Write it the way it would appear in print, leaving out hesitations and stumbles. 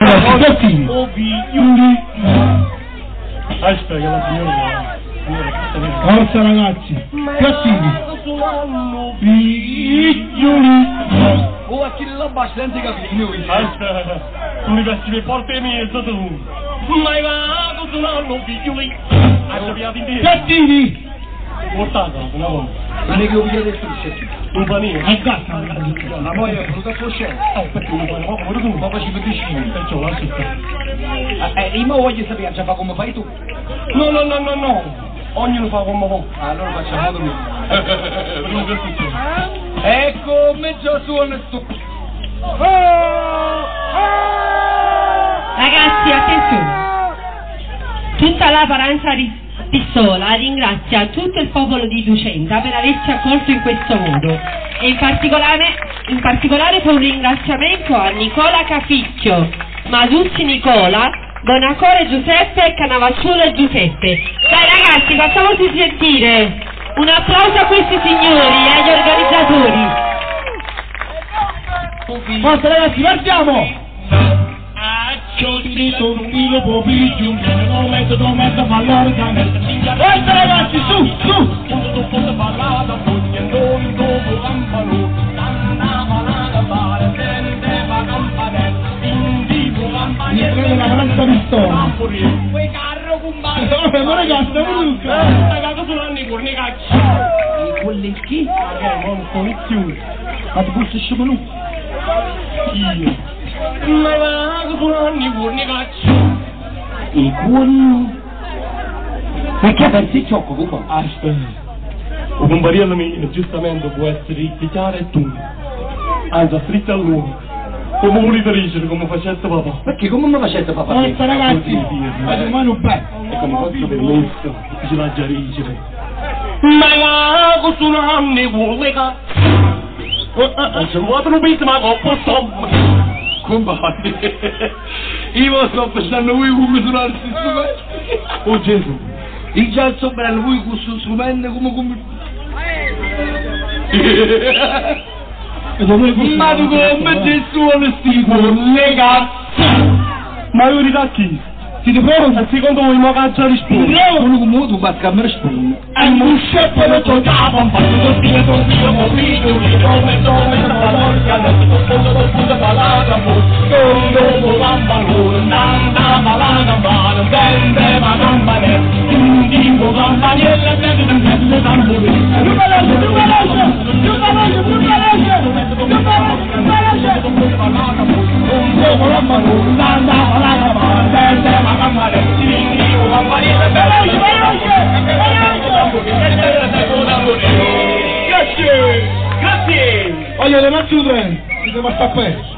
Gattini. Aspetta che la signora Forza ragazzi. Gattini. Figlioli. Oh, a chi la bastante capito? Aspetta, tu mi vesti le porte mie sotto tu. Ma va, tu non figlioli. Gattini. Portata, una volta. Non è che io vi del strisce. Un panino. Ma poi è venuto a coscienza. Perché non fai poco, tu Papa ci vede vicino. perciò lascia. Io voglio sapere, già fa come fai tu. No. Ognuno fa come vuole. Allora facciamo noi. Non che succede. Ecco, già suona sto. Ragazzi, attenzione. Tutta la paranza Pissola ringrazia tutto il popolo di Ducenta per averci accolto in questo modo e in particolare fa un ringraziamento a Nicola Caficchio, Maduzzi Nicola, Bonacore Giuseppe e Canavacciulo Giuseppe. Dai ragazzi, facciamoci sentire un applauso a questi signori e agli organizzatori. Forza ragazzi, partiamo! Forza ragazzi, su! Mi prende la paranza pistola. Ma ragazzi, I colleghi? Non soluzione. Ma tu posso scegliere? Io. Ma va, tu non ne caccio. I cuori? Perché pensi ciocco qua? Aspetta. Un compariello mio, giustamente, può essere chiaro e tu. Anzi, stretto a lui. Come volete riuscire, come facesse papà. Perché come mi facete papà? Forza ragazzi, fate mano bene. E come vostro permesso, ci va già riuscire. Ma va, questo non ne vuole non c'è vuoto un bit, ma coppo sto. Compare, io sto pensando voi come suonare questi strumenti. Oh Gesù. Io già sto pensando voi con questo strumento come... Ma tu come ti suoni sti collega? Ma io da chi? Siete pronti? Secondo voi mi caccia risposta? Sono come tu batti a me rispondi. E non c'è quello che capo, un fatto così, come figlio, come sta porca, non sto parlando, come bambano, nanda malana, mano, vende ma gambane, tipo campanella, vende tamburi. Grazie! Voglio le mani su tre, si deve stare